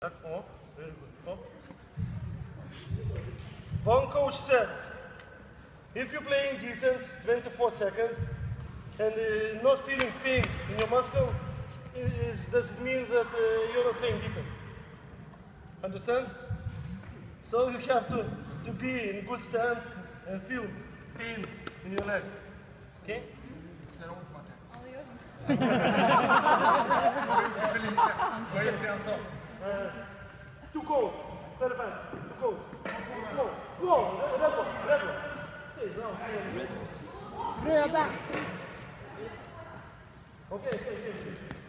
Back up, very good. Up. One coach said, if you're playing defense 24 seconds and not feeling pain in your muscle, does it mean that you're not playing defense? Understand? So you have to be in good stance and feel pain in your legs. Okay? Too cold. Very fast. Too cold. Slow. Red one. See, now. Okay.